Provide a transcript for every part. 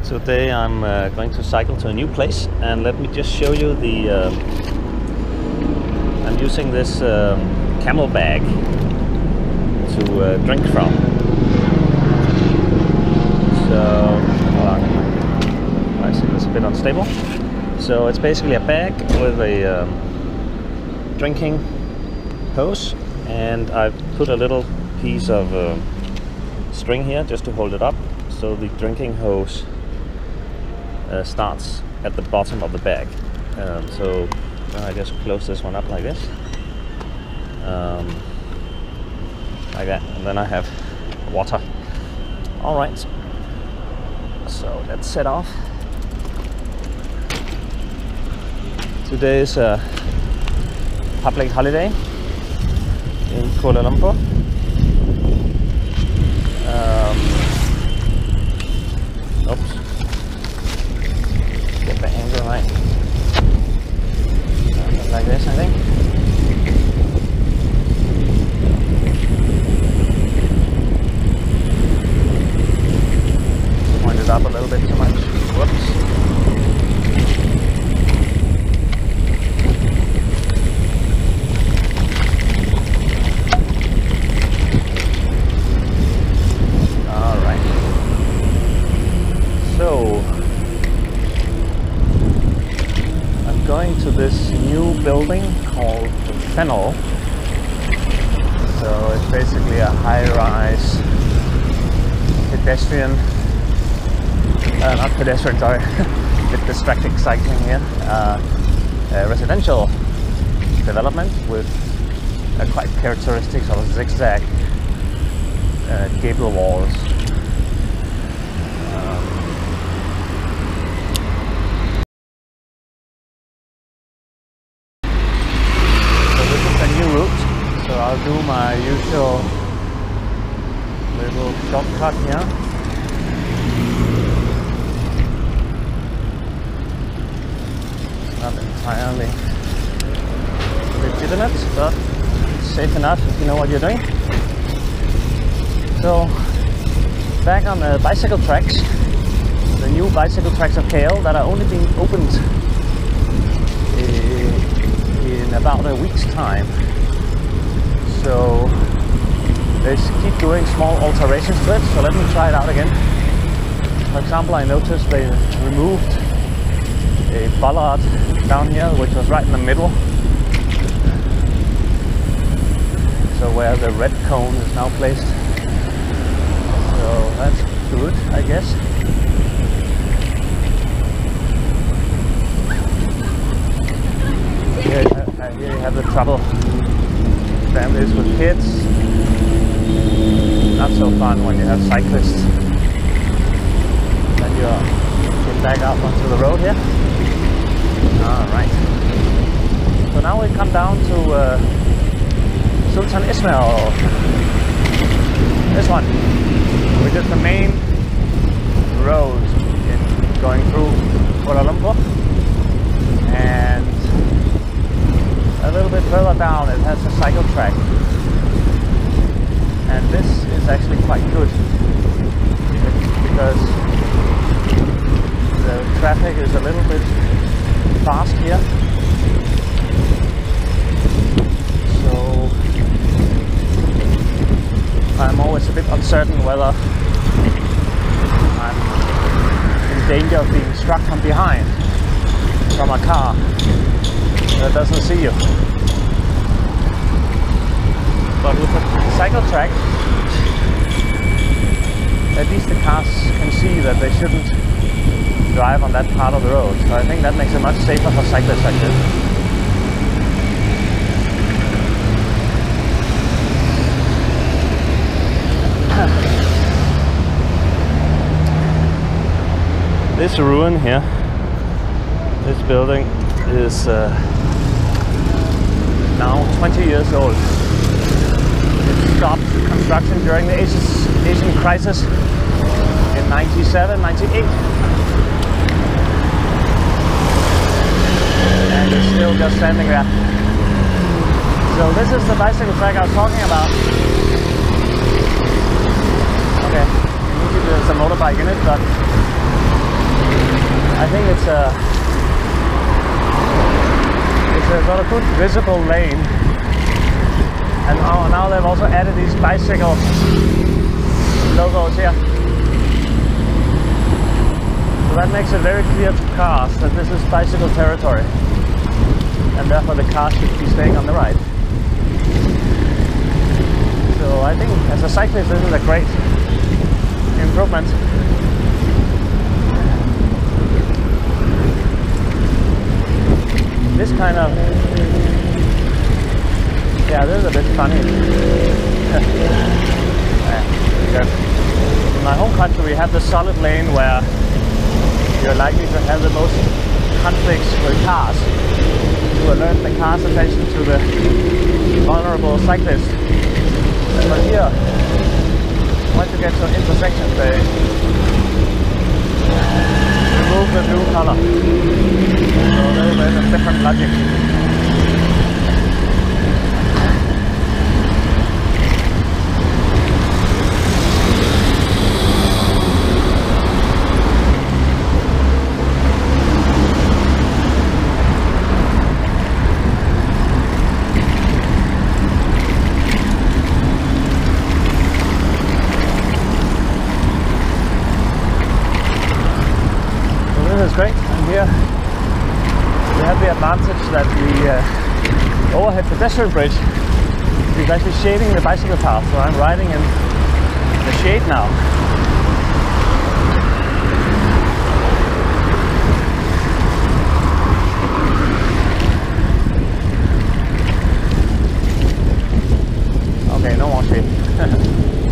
Today I'm going to cycle to a new place, and let me just show you the I'm using this Camel bag to drink from. So I see this a bit unstable. So it's basically a bag with a drinking hose, and I've put a little piece of string here just to hold it up, so the drinking hose starts at the bottom of the bag. So then I just close this one up like this, like that, and then I have water. Alright, so let's set off. Today is a public holiday in Kuala Lumpur. Oops. Get the angle right. Like this, I think. Point it up a little bit too much. Whoops. To this new building called Fennel. So it's basically a high-rise pedestrian, not pedestrian, sorry, a bit distracting cycling here, residential development with a quite characteristic sort of zigzag gable walls. I'll do my usual little shortcut here. Not entirely legitimate, but safe enough if you know what you're doing. So, back on the bicycle tracks, the new bicycle tracks of KL that are only being opened in about a week's time. So they keep doing small alterations to it, so let me try it out again. For example, I noticed they removed a bollard down here, which was right in the middle. So where the red cone is now placed. So that's good, I guess. Here you have the trouble. Families with kids. Not so fun when you have cyclists. Then you're getting back out onto the road here. Alright. So now we come down to Sultan Ismail. This one, which is the main road going through Kuala Lumpur. And a little bit further down it has a cycle track, and this is actually quite good because the traffic is a little bit fast here, so I'm always a bit uncertain whether I'm in danger of being struck from behind from a car that doesn't see you. But with the cycle track, at least the cars can see that they shouldn't drive on that part of the road. So I think that makes it much safer for cyclists like this. This ruin here, this building is now 20 years old. It stopped construction during the Asian crisis in 97, 98. And it's still just standing there. So this is the bicycle track I was talking about. Okay, usually there's a motorbike in it, but got a good visible lane. And now they've also added these bicycle logos here. So that makes it very clear to cars that this is bicycle territory. And therefore the cars should be staying on the right. So I think as a cyclist this is a great improvement. This kind of, yeah, this is a bit funny. Because in my home country we have the solid lane where you're likely to have the most conflicts with cars, to alert the car's attention to the vulnerable cyclists. But here, once you get to an intersection, they remove the blue color. So there's a different logic. Great, and here we have the advantage that the overhead pedestrian bridge is actually shading the bicycle path, so I'm riding in the shade now. Okay, no more shade.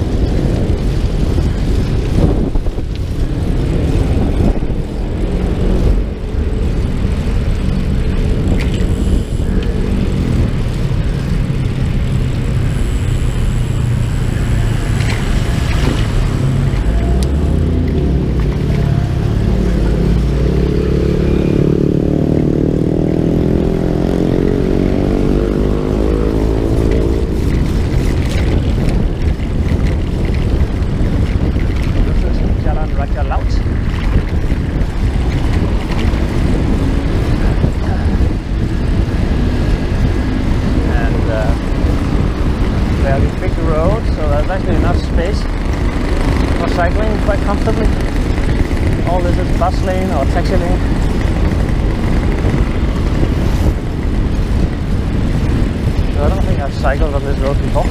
Bus lane or taxi lane. So I don't think I've cycled on this road before.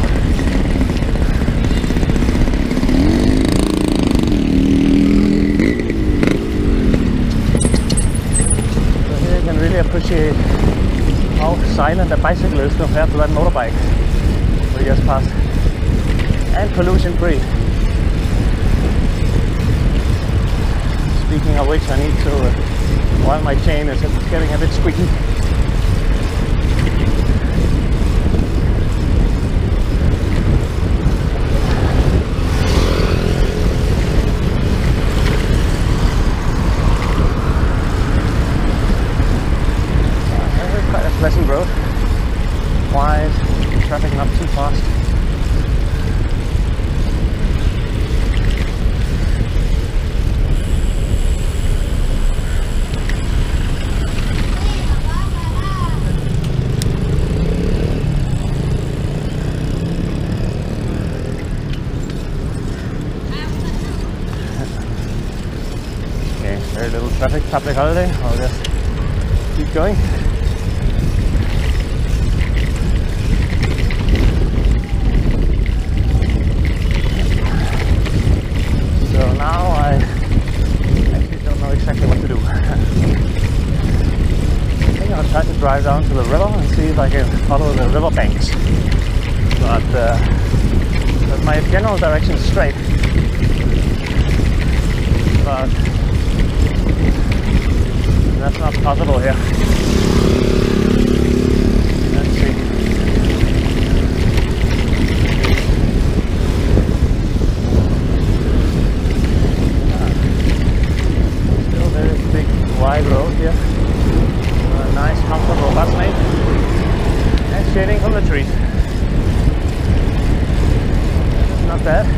So here you can really appreciate how silent a bicycle is compared to that motorbike we just passed. And pollution free. Speaking of which, I need to, while my chain is getting a bit squeaky. This is quite a pleasant road. Wide, traffic not too fast. Very little traffic, public holiday. I'll just keep going. So now I actually don't know exactly what to do. I think I'll try to drive down to the river and see if I can follow the river banks. But my general direction is straight. But that's not possible here. Let's see. Still very big, wide road here. A nice, comfortable bus lane. And shading from the trees. Not bad.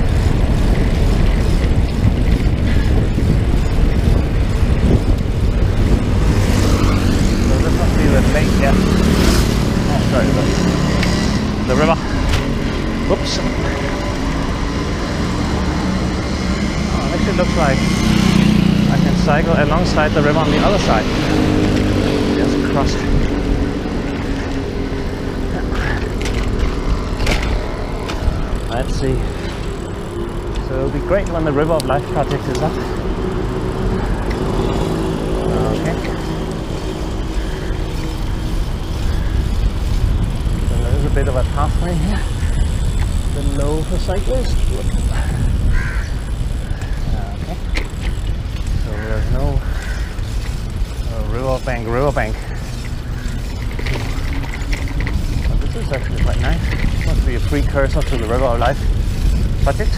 The lake, yeah. Oh, it actually looks like I can cycle alongside the river on the other side. Just crossed. Let's see. So it'll be great when the River of Life project is up. Okay. So there is a bit of a pathway here. Below for cyclists. Okay. So there's no riverbank. But this is actually quite nice. Must be a precursor to the River of Life project.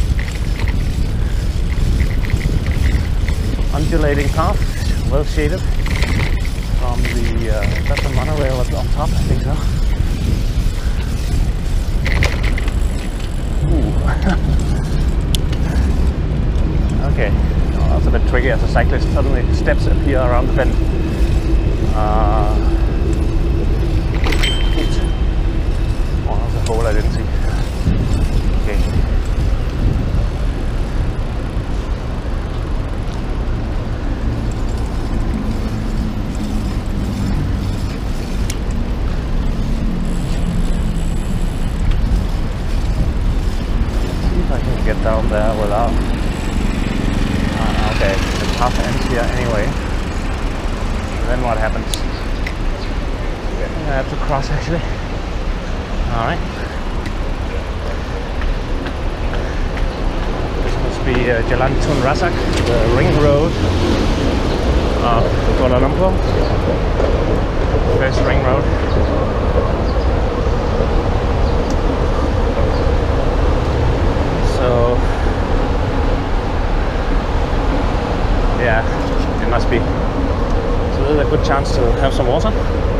Undulating path, well shaded from the is that the monorail up on top? I think so. Ooh. Okay, oh, that's a bit tricky as a cyclist. Suddenly steps appear around the bend. Oh, there's a hole I didn't see. Okay. Get down there without okay, the path ends here anyway. So then what happens? I think I have to cross actually. Alright. This must be Jalan Tun Razak, the ring road of Kuala Lumpur. First ring road. So yeah, it must be. So there's a good chance to have some water.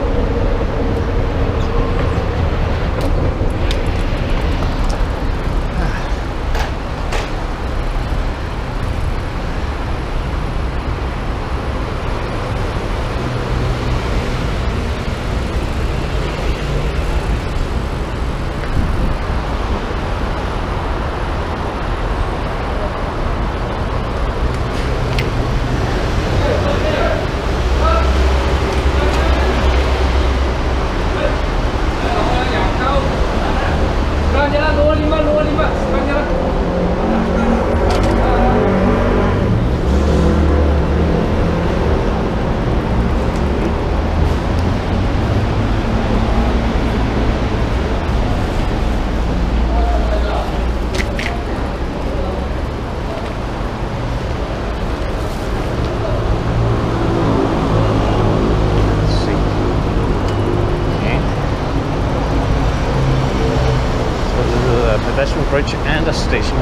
Pedestrian bridge and a station.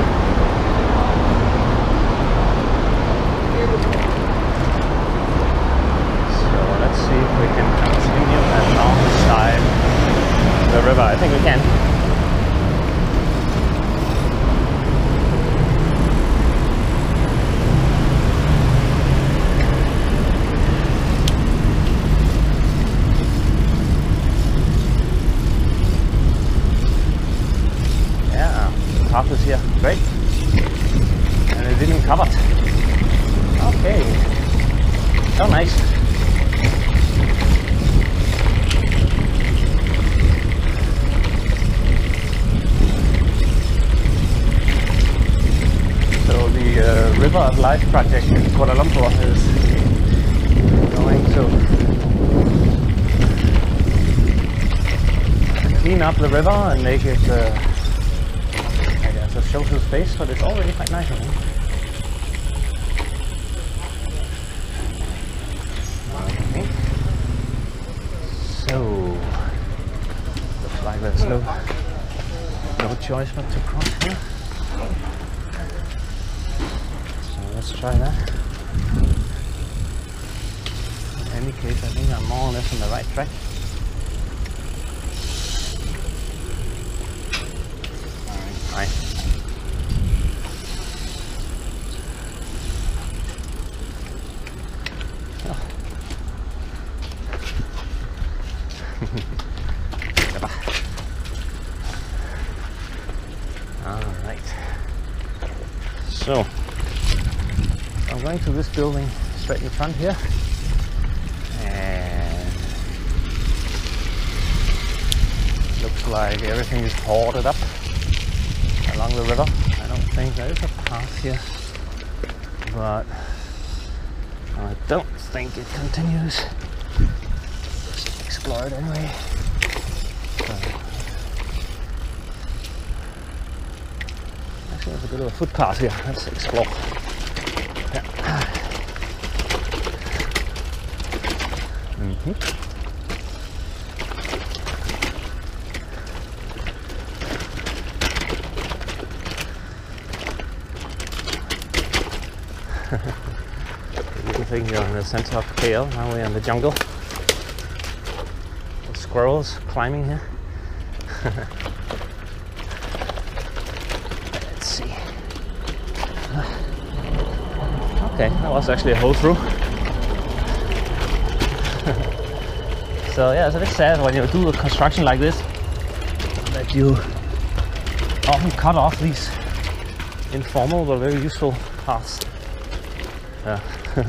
So let's see if we can continue alongside the river. I think we can. Path is here, great, and it didn't cover it. Okay, so nice. So the River of Life project in Kuala Lumpur is going to clean up the river and make it a social space, but it's already quite nice, I think. Okay. So looks like there's no choice but to cross here. So let's try that. In any case, I think I'm more or less on the right track. Alright, nice. Alright. So, I'm going to this building straight in front here. And looks like everything is hoarded up along the river. I don't think there is a path here, but I don't think it continues. Just explore it anyway. So, actually, there's a bit of a footpath here. Let's explore. Yeah. You think you're in the center of KL, now we're in the jungle. The squirrels climbing here. Let's see. Okay, that was actually a hole through. So yeah, it's a bit sad when you do a construction like this that you often cut off these informal but very useful paths. Yeah.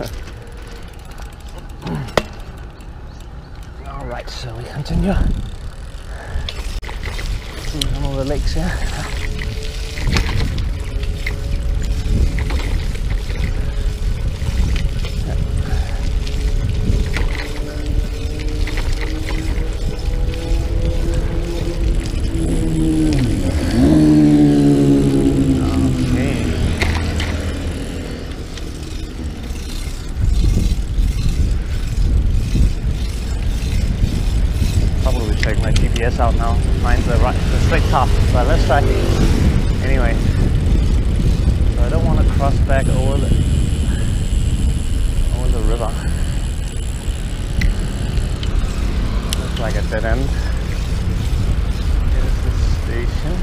Alright, so we continue through some of the lakes here. Out now to find the straight path, but let's try anyway. So I don't want to cross back over the river. Looks like a dead end. Here's the station.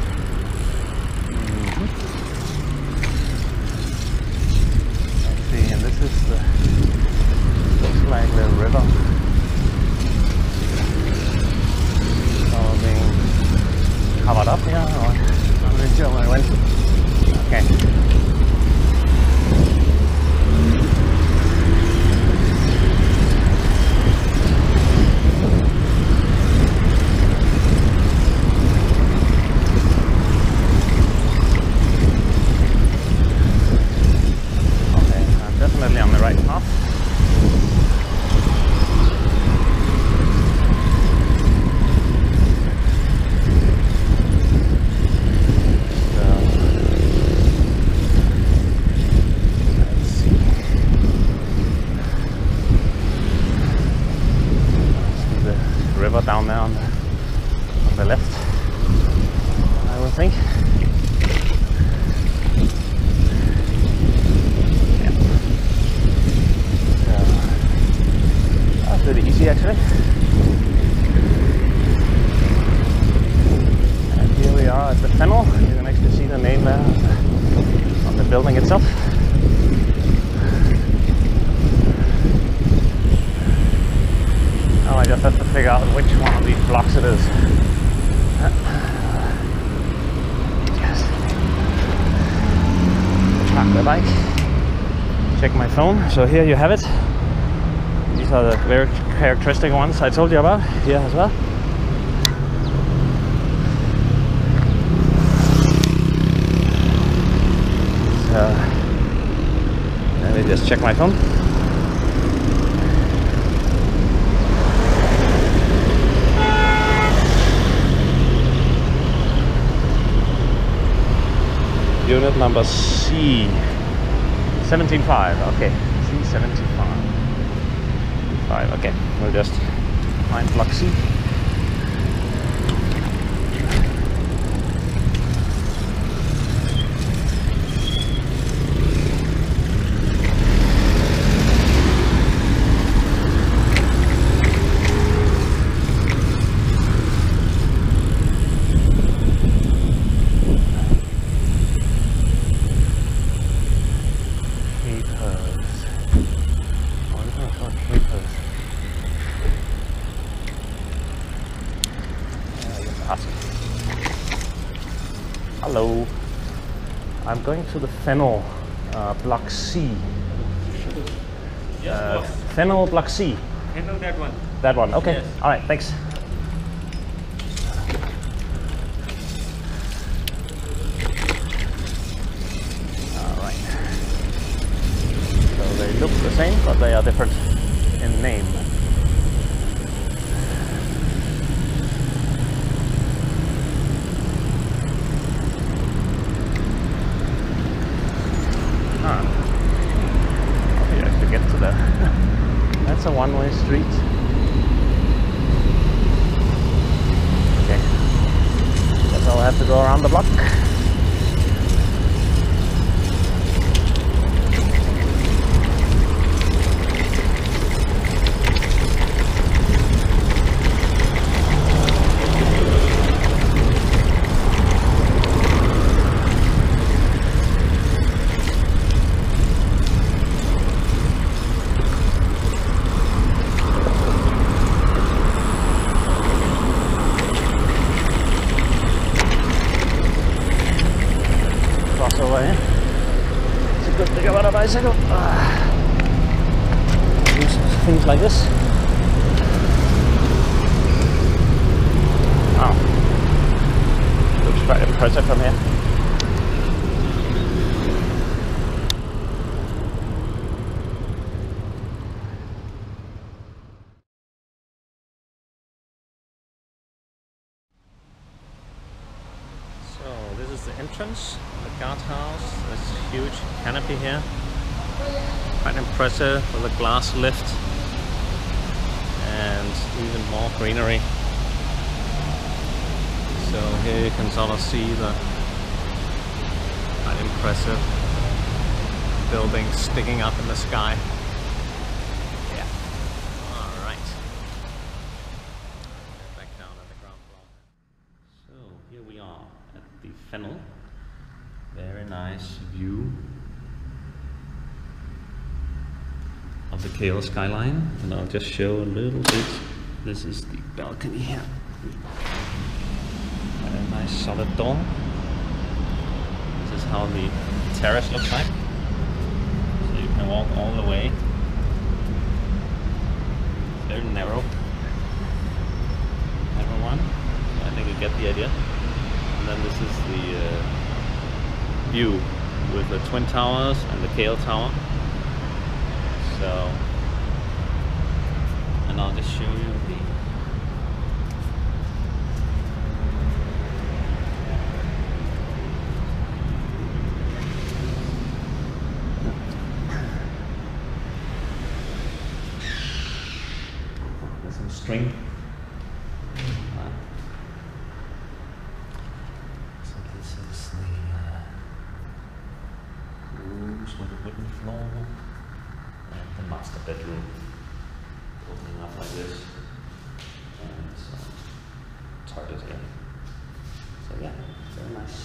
Let's see, and this is the looks like the river. Being covered up here, or I'm not sure where I went. Okay. Okay, I'm definitely on the right path. Down there on the left, I would think. Yeah. So, that's pretty easy actually. And here we are at the Fennel. You can actually see the name there on the building itself. I just have to figure out which one of these blocks it is. Yes. Park the bike. Check my phone. So here you have it. These are the very characteristic ones I told you about here as well. So let me just check my phone. Unit number C 175. Okay, C75. Okay, we'll just find block C. Hello. I'm going to the Fennel Block C. Fennel Block C. Fennel, that one. That one. Okay. Yes. All right. Thanks. All right. So they look the same, but they are different in name. That's a one-way street. Okay. Guess I'll have to go around the block. It's a good thing about a bicycle. Use things like this. Wow. Looks quite impressive from here. So this is the entrance, the guardhouse. There's a huge canopy here. Quite impressive with a glass lift and even more greenery. So here you can sort of see the quite impressive buildings sticking up in the sky. Yeah. All right. Back down at the ground floor. So here we are at the Fennel. Very nice view of the Camel skyline, and I'll just show a little bit. This is the balcony here. A nice solid door. This is how the terrace looks like. So you can walk all the way. It's very narrow. Narrow one. So I think you get the idea. And then this is the view with the Twin Towers and the Camel Tower. So, and I'll just show you the there's some string. So this is the rooms with a wooden floor. And the master bedroom, opening up like this, and some toilet here. So yeah, very nice.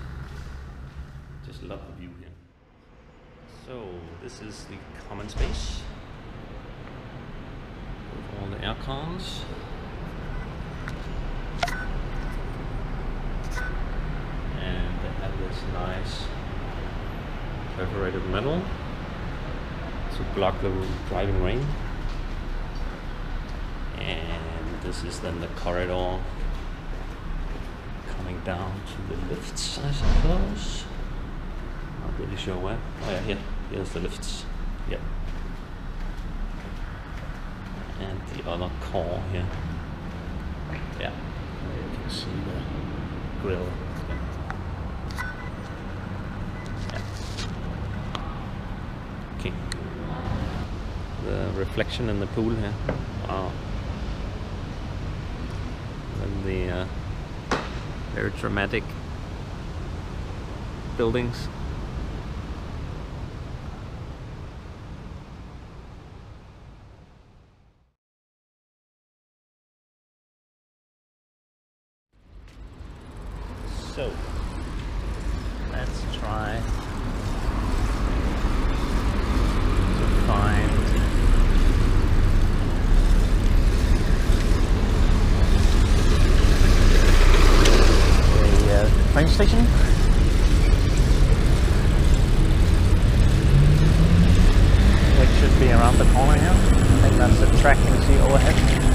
Just love the view here. So this is the common space with all the air cons. And they have this nice perforated metal to block the driving rain. And this is then the corridor coming down to the lifts, I suppose. Not really sure where. Oh yeah, here's the lifts. Yep. And the other core here. Yeah, you can see the grill. Yeah. Okay. The reflection in the pool here. Wow. And the very dramatic buildings. So let's try to find a train station. should be around the corner here. I think that's the track you can see overhead.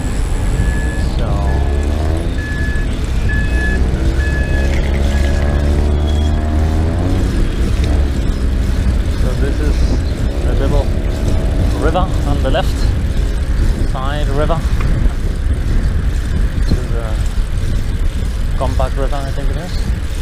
So this is a little river on the left side river to the Gombak River, I think it is.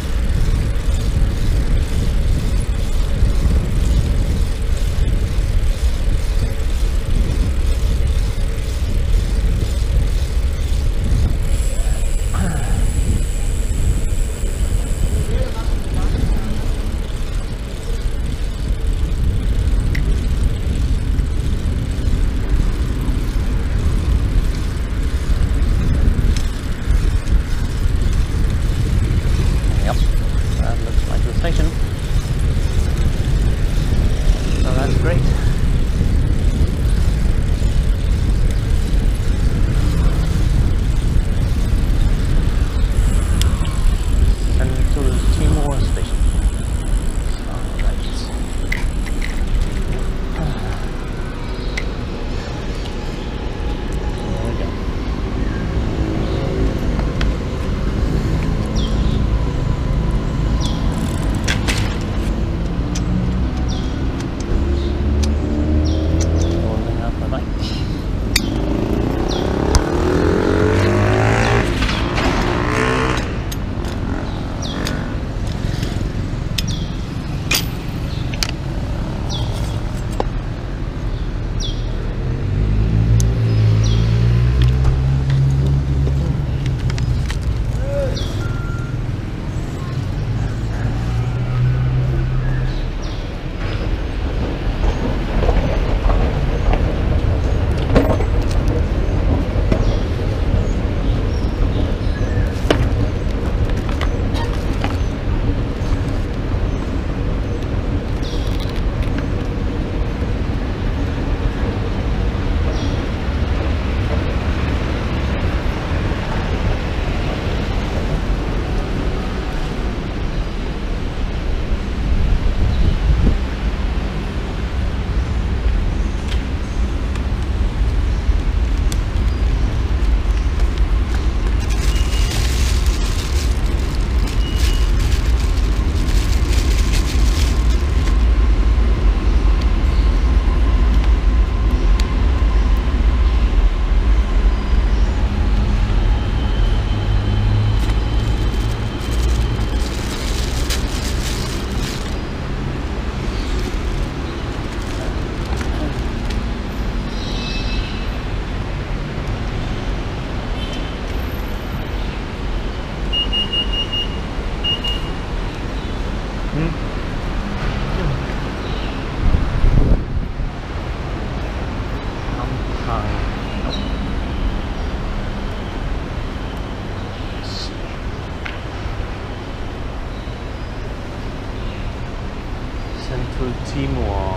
Sentul Timor.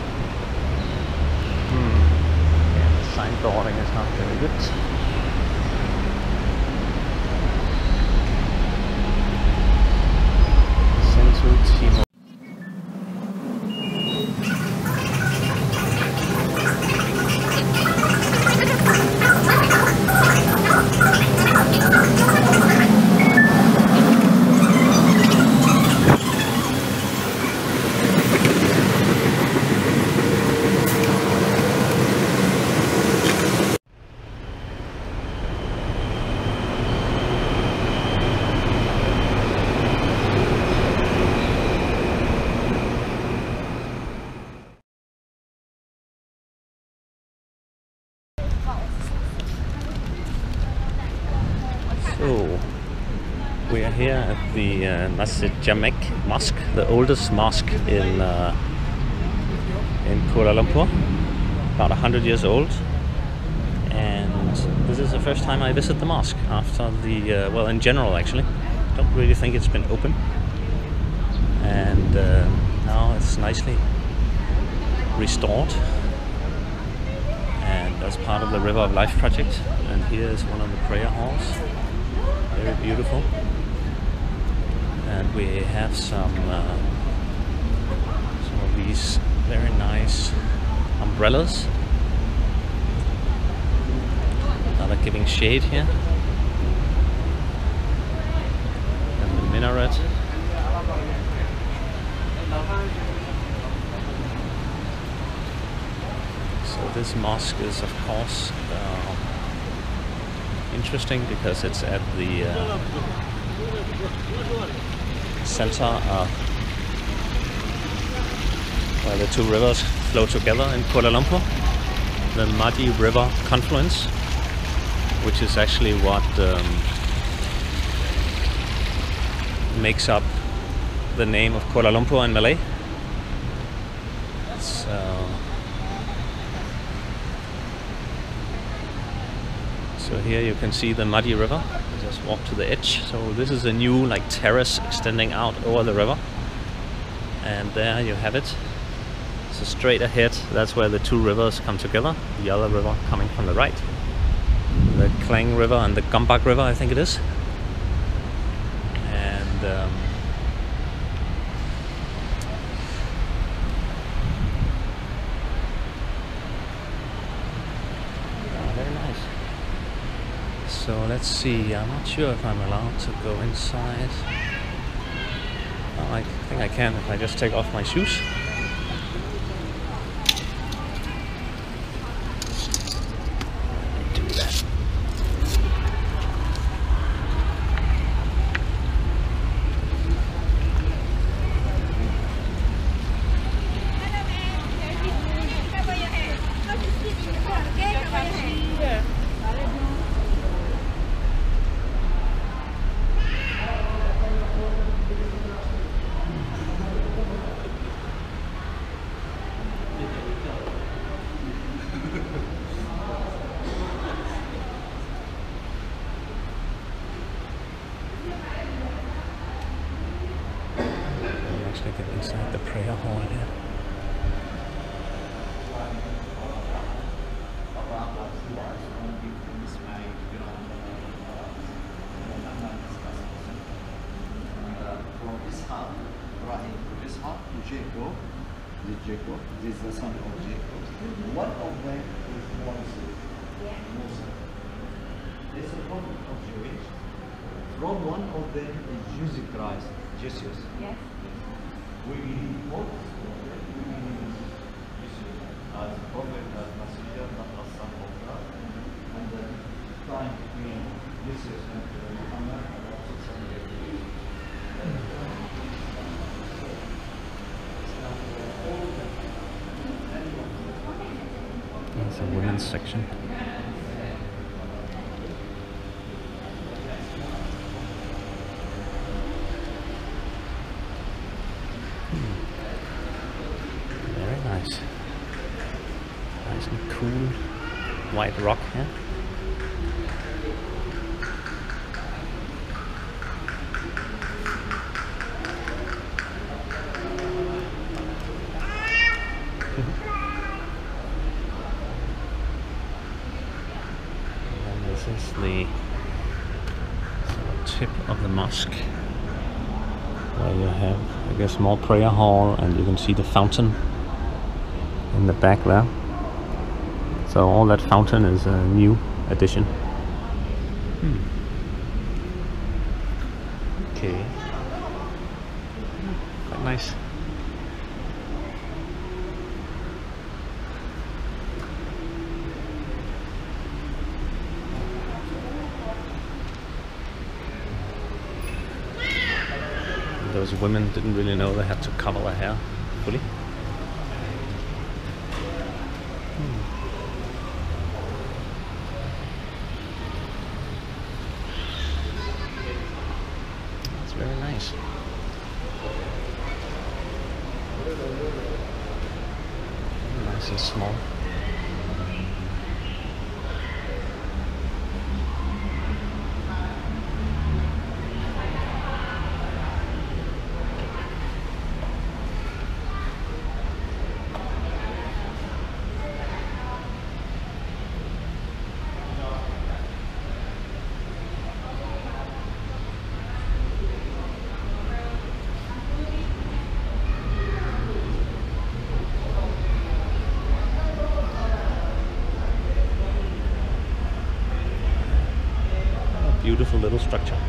Yeah, the signboarding is not very good. Sentul Timor. So we are here at the Masjid Jamek Mosque, the oldest mosque in Kuala Lumpur, about 100 years old. And this is the first time I visit the mosque after the, well, in general actually. Don't really think it's been open. And now it's nicely restored. And as part of the River of Life project. And here is one of the prayer halls. Very beautiful. And we have some of these very nice umbrellas that are giving shade here. And the minaret. So this mosque is of course interesting because it's at the center of where the two rivers flow together in Kuala Lumpur, the Muddy River confluence, which is actually what makes up the name of Kuala Lumpur in Malay. So here you can see the Muddy River. I just walk to the edge. So this is a new like terrace extending out over the river, and there you have it. So straight ahead, that's where the two rivers come together. The other river coming from the right, the Klang River and the Gombak River, I think it is. And very nice. So let's see. I'm not sure if I'm allowed to go inside. Oh, I think I can if I just take off my shoes. Get inside the prayer hall here. Jacob, this is the son of Jacob. One of them is Mosque. There's a problem of Jewish. From one of them is Jesus Christ, Jesus. Yes. We believe both. We believe Jesus as prophet, as Messiah, not as son of God. And the time between Jesus and Muhammad about 600 years. There's a women's section. Very nice. Nice and cool white rock here. This is the sort of tip of the mosque, where you have, I guess, more prayer hall, and you can see the fountain in the back there. So all that fountain is a new addition. Okay, quite nice. Those women didn't really know they had to cover their hair fully. That's very nice. Nice and small. beautiful little structure.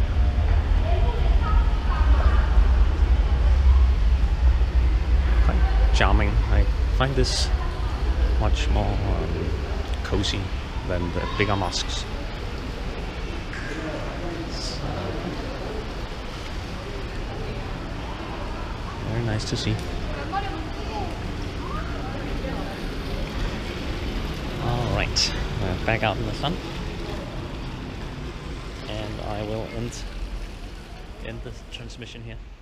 Quite charming. I find this much more cozy than the bigger mosques. Very nice to see. Alright, we're back out in the sun. And I will end the transmission here.